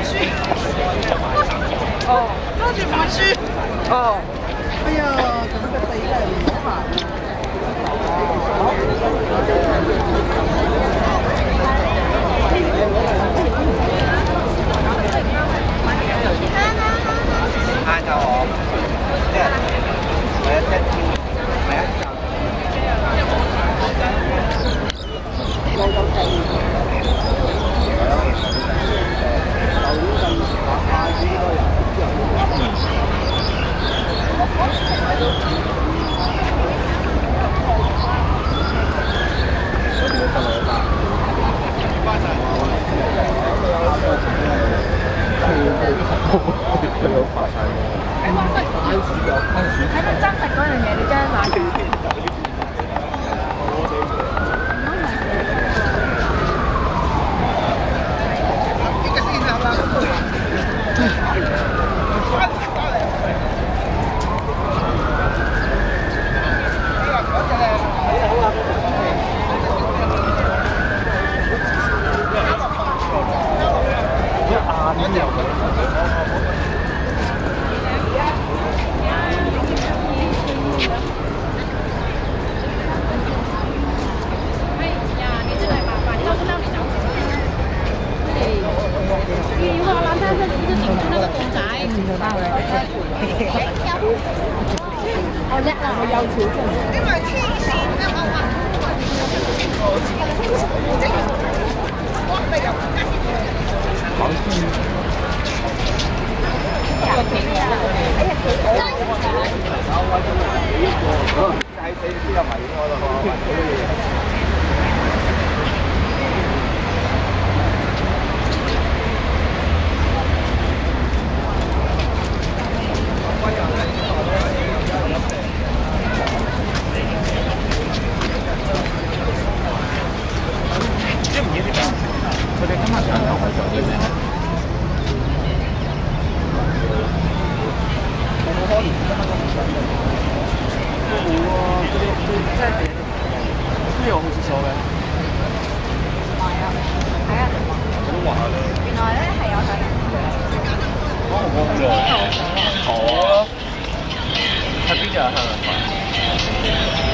须。哦，多住唔须。哦。哎呀，咁嘅地真係唔好行。晏就我，即係係啊，係啊。有喺度真實嗰樣嘢，你真係買㗎。我叻啦！我有條因為黐線啊！我咪又講先。哎呀，喺死邊又迷我咯！佢哋今日上堂係做啲咩？我冇可能今日都唔上都冇啊！佢真係都有好廁所嘅。係啊，係啊。我都話啦。原來咧係有上人嘅。哦，我唔知。哦。喺邊度啊？